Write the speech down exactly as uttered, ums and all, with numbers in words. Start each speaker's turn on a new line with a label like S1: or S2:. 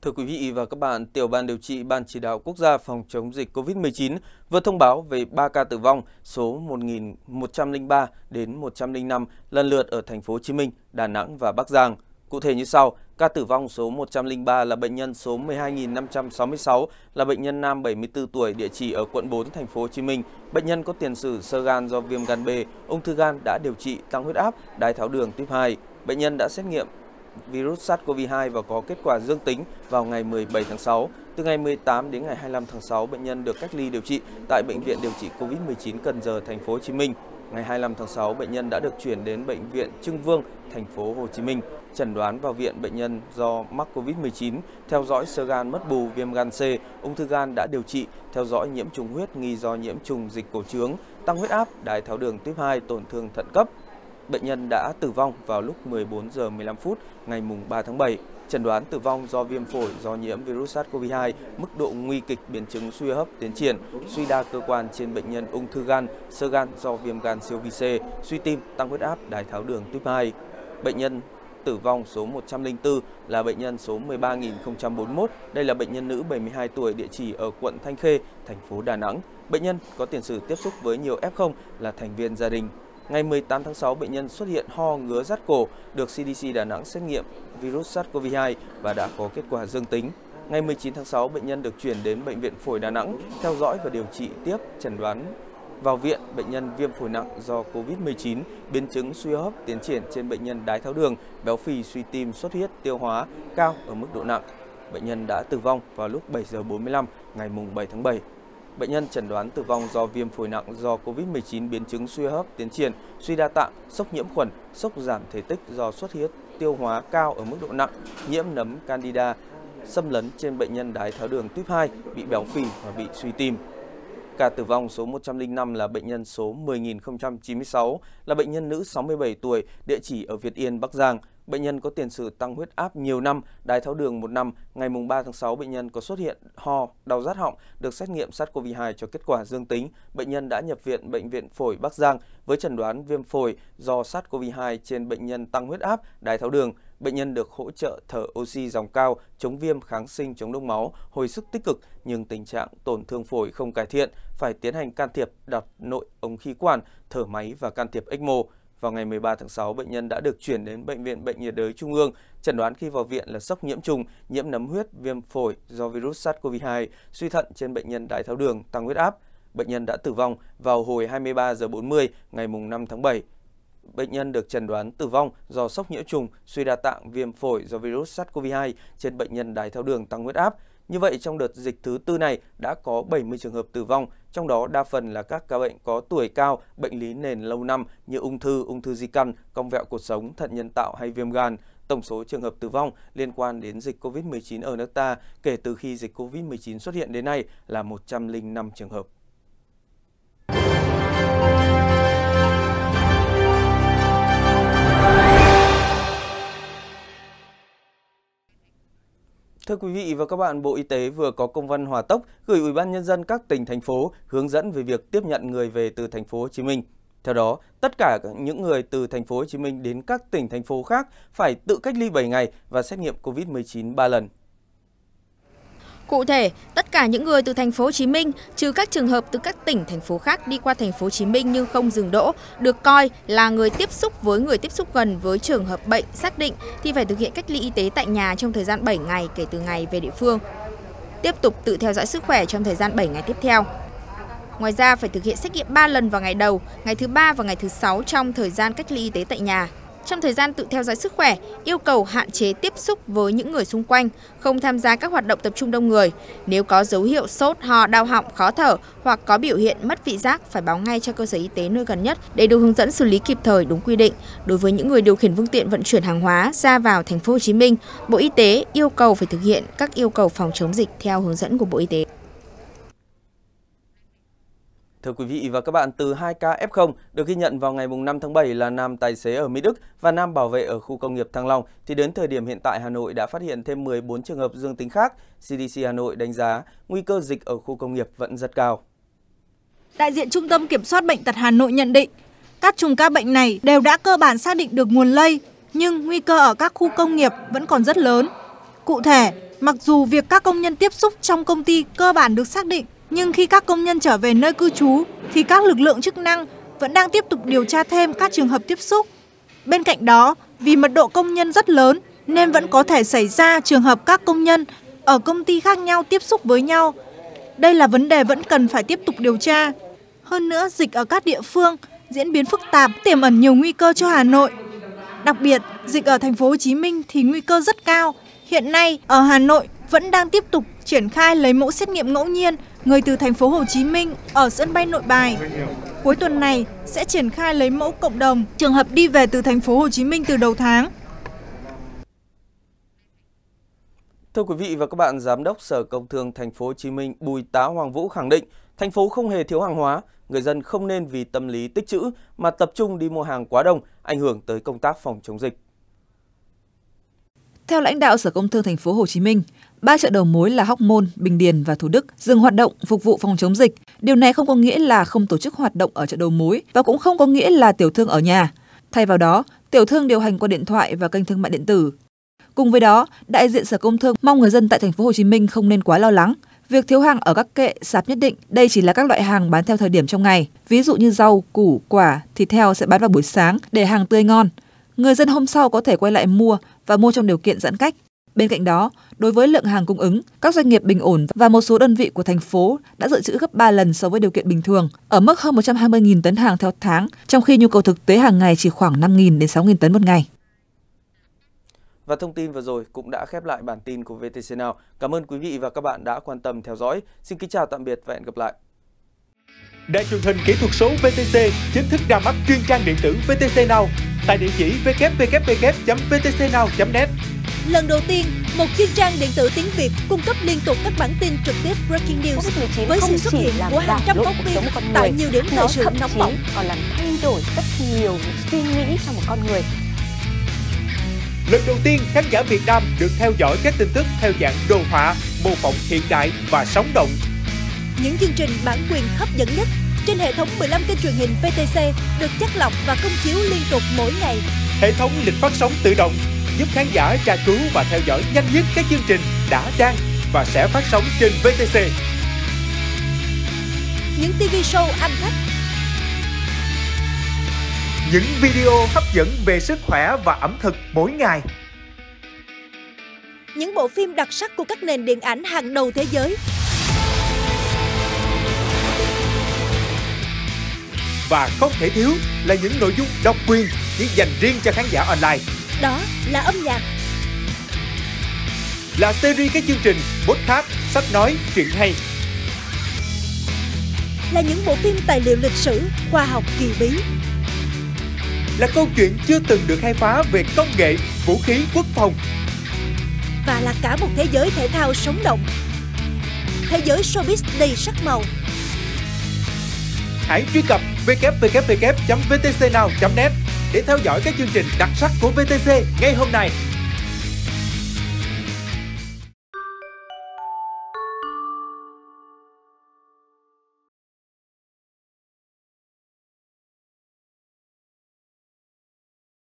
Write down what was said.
S1: Thưa quý vị và các bạn, Tiểu ban điều trị Ban Chỉ đạo Quốc gia phòng chống dịch Covid mười chín vừa thông báo về ba ca tử vong số một nghìn một trăm lẻ ba đến một trăm lẻ năm lần lượt ở thành phố Hồ Chí Minh, Đà Nẵng và Bắc Giang. Cụ thể như sau: ca tử vong số một trăm lẻ ba là bệnh nhân số mười hai nghìn năm trăm sáu mươi sáu, là bệnh nhân nam bảy mươi tư tuổi, địa chỉ ở quận bốn, thành phố Hồ Chí Minh. Bệnh nhân có tiền sử xơ gan do viêm gan B, ung thư gan, đã điều trị, tăng huyết áp, đái tháo đường tuyếp hai. Bệnh nhân đã xét nghiệm virus SARS-xê o vê hai và có kết quả dương tính vào ngày mười bảy tháng sáu. Từ ngày mười tám đến ngày hai mươi lăm tháng sáu, bệnh nhân được cách ly điều trị tại Bệnh viện điều trị Covid mười chín Cần Giờ, thành phố Hồ Chí Minh. Ngày hai mươi lăm tháng sáu, bệnh nhân đã được chuyển đến Bệnh viện Trưng Vương, thành phố Hồ Chí Minh. Chẩn đoán vào viện bệnh nhân do mắc Covid mười chín, theo dõi xơ gan mất bù, viêm gan C, ung thư gan, đã điều trị, theo dõi nhiễm trùng huyết nghi do nhiễm trùng dịch cổ trướng, tăng huyết áp, đái tháo đường tuyếp hai, tổn thương thận cấp. Bệnh nhân đã tử vong vào lúc mười bốn giờ mười lăm phút ngày ba tháng bảy. Chẩn đoán tử vong do viêm phổi do nhiễm virus SARS-xê o vê hai, mức độ nguy kịch, biến chứng suy hấp tiến triển, suy đa cơ quan trên bệnh nhân ung thư gan, xơ gan do viêm gan siêu vi C, suy tim, tăng huyết áp, đái tháo đường tuyếp hai. Bệnh nhân tử vong số một trăm lẻ bốn là bệnh nhân số mười ba nghìn không trăm bốn mươi mốt. Đây là bệnh nhân nữ bảy mươi hai tuổi, địa chỉ ở quận Thanh Khê, thành phố Đà Nẵng. Bệnh nhân có tiền sử tiếp xúc với nhiều ép không, là thành viên gia đình. Ngày mười tám tháng sáu, bệnh nhân xuất hiện ho, ngứa, rát cổ, được xê đê xê Đà Nẵng xét nghiệm virus SARS-xê o vê hai và đã có kết quả dương tính. Ngày mười chín tháng sáu, bệnh nhân được chuyển đến Bệnh viện Phổi Đà Nẵng, theo dõi và điều trị tiếp. Chẩn đoán vào viện, bệnh nhân viêm phổi nặng do Covid mười chín, biến chứng suy hô hấp tiến triển trên bệnh nhân đái tháo đường, béo phì, suy tim, xuất huyết tiêu hóa cao ở mức độ nặng. Bệnh nhân đã tử vong vào lúc bảy giờ bốn mươi lăm ngày bảy tháng bảy. Bệnh nhân chẩn đoán tử vong do viêm phổi nặng do Covid mười chín, biến chứng suy hô hấp tiến triển, suy đa tạng, sốc nhiễm khuẩn, sốc giảm thể tích do xuất huyết tiêu hóa cao ở mức độ nặng, nhiễm nấm Candida xâm lấn trên bệnh nhân đái tháo đường tuyếp hai, bị béo phì và bị suy tim. Ca tử vong số một trăm lẻ năm là bệnh nhân số mười nghìn không trăm chín mươi sáu, là bệnh nhân nữ sáu mươi bảy tuổi, địa chỉ ở Việt Yên, Bắc Giang. Bệnh nhân có tiền sử tăng huyết áp nhiều năm, đái tháo đường một năm. Ngày ba tháng sáu, bệnh nhân có xuất hiện ho, đau rát họng, được xét nghiệm SARS-xê o vê hai cho kết quả dương tính. Bệnh nhân đã nhập viện Bệnh viện Phổi Bắc Giang với chẩn đoán viêm phổi do SARS-xê o vê hai trên bệnh nhân tăng huyết áp, đái tháo đường. Bệnh nhân được hỗ trợ thở oxy dòng cao, chống viêm, kháng sinh, chống đông máu, hồi sức tích cực, nhưng tình trạng tổn thương phổi không cải thiện, phải tiến hành can thiệp đặt nội ống khí quản, thở máy và can thiệp ếch mô. Vào ngày mười ba tháng sáu, bệnh nhân đã được chuyển đến Bệnh viện Bệnh nhiệt đới Trung ương. Chẩn đoán khi vào viện là sốc nhiễm trùng, nhiễm nấm huyết, viêm phổi do virus SARS-xê o vê hai, suy thận trên bệnh nhân đái tháo đường, tăng huyết áp. Bệnh nhân đã tử vong vào hồi hai mươi ba giờ bốn mươi ngày năm tháng bảy. Bệnh nhân được chẩn đoán tử vong do sốc nhiễm trùng, suy đa tạng, viêm phổi do virus SARS-xê o vê hai trên bệnh nhân đái tháo đường, tăng huyết áp. Như vậy, trong đợt dịch thứ tư này đã có bảy mươi trường hợp tử vong, trong đó đa phần là các ca bệnh có tuổi cao, bệnh lý nền lâu năm như ung thư, ung thư di căn, cong vẹo cột sống, thận nhân tạo hay viêm gan. Tổng số trường hợp tử vong liên quan đến dịch Covid mười chín ở nước ta kể từ khi dịch Covid mười chín xuất hiện đến nay là một trăm lẻ năm trường hợp. Thưa quý vị và các bạn, Bộ Y tế vừa có công văn hỏa tốc gửi Ủy ban nhân dân các tỉnh thành phố hướng dẫn về việc tiếp nhận người về từ thành phố Hồ Chí Minh. Theo đó, tất cả những người từ thành phố Hồ Chí Minh đến các tỉnh thành phố khác phải tự cách ly bảy ngày và xét nghiệm Covid mười chín ba lần.
S2: Cụ thể, tất cả những người từ thành phố Hồ Chí Minh, trừ các trường hợp từ các tỉnh thành phố khác đi qua thành phố Hồ Chí Minh nhưng không dừng đỗ, được coi là người tiếp xúc với người tiếp xúc gần với trường hợp bệnh xác định thì phải thực hiện cách ly y tế tại nhà trong thời gian bảy ngày kể từ ngày về địa phương. Tiếp tục tự theo dõi sức khỏe trong thời gian bảy ngày tiếp theo. Ngoài ra phải thực hiện xét nghiệm ba lần vào ngày đầu, ngày thứ ba và ngày thứ sáu trong thời gian cách ly y tế tại nhà. Trong thời gian tự theo dõi sức khỏe, yêu cầu hạn chế tiếp xúc với những người xung quanh, không tham gia các hoạt động tập trung đông người. Nếu có dấu hiệu sốt, ho, đau họng, khó thở hoặc có biểu hiện mất vị giác phải báo ngay cho cơ sở y tế nơi gần nhất để được hướng dẫn xử lý kịp thời đúng quy định. Đối với những người điều khiển phương tiện vận chuyển hàng hóa ra vào thành phố Hồ Chí Minh, Bộ Y tế yêu cầu phải thực hiện các yêu cầu phòng chống dịch theo hướng dẫn của Bộ Y tế.
S1: Thưa quý vị và các bạn, từ hai ca ép không được ghi nhận vào ngày năm tháng bảy là nam tài xế ở Mỹ Đức và nam bảo vệ ở khu công nghiệp Thăng Long, thì đến thời điểm hiện tại Hà Nội đã phát hiện thêm mười bốn trường hợp dương tính khác. xê đê xê Hà Nội đánh giá nguy cơ dịch ở khu công nghiệp vẫn rất cao.
S3: Đại diện Trung tâm Kiểm soát Bệnh tật Hà Nội nhận định, các chùm ca bệnh này đều đã cơ bản xác định được nguồn lây, nhưng nguy cơ ở các khu công nghiệp vẫn còn rất lớn. Cụ thể, Mặc dù việc các công nhân tiếp xúc trong công ty cơ bản được xác định, nhưng khi các công nhân trở về nơi cư trú thì các lực lượng chức năng vẫn đang tiếp tục điều tra thêm các trường hợp tiếp xúc. Bên cạnh đó, vì mật độ công nhân rất lớn nên vẫn có thể xảy ra trường hợp các công nhân ở công ty khác nhau tiếp xúc với nhau. Đây là vấn đề vẫn cần phải tiếp tục điều tra. Hơn nữa, dịch ở các địa phương diễn biến phức tạp, tiềm ẩn nhiều nguy cơ cho Hà Nội. Đặc biệt, dịch ở thành phố Hồ Chí Minh thì nguy cơ rất cao. Hiện nay, ở Hà Nội vẫn đang tiếp tục triển khai lấy mẫu xét nghiệm ngẫu nhiên người từ thành phố Hồ Chí Minh ở sân bay Nội Bài. Cuối tuần này sẽ triển khai lấy mẫu cộng đồng trường hợp đi về từ thành phố Hồ Chí Minh từ đầu tháng.
S1: Thưa quý vị và các bạn, Giám đốc Sở Công Thương thành phố Hồ Chí Minh Bùi Tá Hoàng Vũ khẳng định thành phố không hề thiếu hàng hóa, người dân không nên vì tâm lý tích trữ mà tập trung đi mua hàng quá đông, ảnh hưởng tới công tác phòng chống dịch.
S4: Theo lãnh đạo Sở Công Thương thành phố Hồ Chí Minh, ba chợ đầu mối là Hóc Môn, Bình Điền và Thủ Đức dừng hoạt động phục vụ phòng chống dịch. Điều này không có nghĩa là không tổ chức hoạt động ở chợ đầu mối và cũng không có nghĩa là tiểu thương ở nhà. Thay vào đó, tiểu thương điều hành qua điện thoại và kênh thương mại điện tử. Cùng với đó, đại diện Sở Công Thương mong người dân tại thành phố Hồ Chí Minh không nên quá lo lắng. Việc thiếu hàng ở các kệ, sạp nhất định, đây chỉ là các loại hàng bán theo thời điểm trong ngày. Ví dụ như rau, củ, quả, thịt heo sẽ bán vào buổi sáng để hàng tươi ngon. Người dân hôm sau có thể quay lại mua và mua trong điều kiện giãn cách. Bên cạnh đó, đối với lượng hàng cung ứng, các doanh nghiệp bình ổn và một số đơn vị của thành phố đã dự trữ gấp ba lần so với điều kiện bình thường, ở mức hơn một trăm hai mươi nghìn tấn hàng theo tháng, trong khi nhu cầu thực tế hàng ngày chỉ khoảng năm nghìn đến sáu nghìn tấn một ngày.
S1: Và thông tin vừa rồi cũng đã khép lại bản tin của vê tê xê Now. Cảm ơn quý vị và các bạn đã quan tâm theo dõi. Xin kính chào tạm biệt và hẹn gặp lại.
S5: Đài truyền hình kỹ thuật số vê tê xê chính thức ra mắt chuyên trang điện tử vê tê xê Now tại địa chỉ w w w chấm v t c now chấm net.
S6: Lần đầu tiên, một chuyên trang điện tử tiếng Việt cung cấp liên tục các bản tin trực tiếp breaking news với sự xuất hiện của hàng trăm phóng viên tại nhiều điểm thời sự nóng bỏng,
S7: còn làm thay đổi rất nhiều suy nghĩ trong một con người.
S5: Lần đầu tiên, khán giả Việt Nam được theo dõi các tin tức theo dạng đồ họa, mô phỏng hiện đại và sống động.
S6: Những chương trình bản quyền hấp dẫn nhất trên hệ thống mười lăm kênh truyền hình vê tê xê được chắt lọc và công chiếu liên tục mỗi ngày.
S5: Hệ thống lịch phát sóng tự động giúp khán giả tra cứu và theo dõi nhanh nhất các chương trình đã, đang và sẽ phát sóng trên vê tê xê.
S6: Những ti vi show ăn khách,
S5: những video hấp dẫn về sức khỏe và ẩm thực mỗi ngày,
S6: những bộ phim đặc sắc của các nền điện ảnh hàng đầu thế giới.
S5: Và không thể thiếu là những nội dung độc quyền chỉ dành riêng cho khán giả online.
S6: Đó là âm nhạc.
S5: Là series các chương trình, podcast, sách nói, truyện hay.
S6: Là những bộ phim tài liệu lịch sử, khoa học kỳ bí.
S5: Là câu chuyện chưa từng được khai phá về công nghệ, vũ khí, quốc phòng.
S6: Và là cả một thế giới thể thao sống động. Thế giới showbiz đầy sắc màu.
S5: Hãy truy cập w w w chấm v t c now chấm net để theo dõi các chương trình đặc sắc của vê tê xê ngay hôm nay.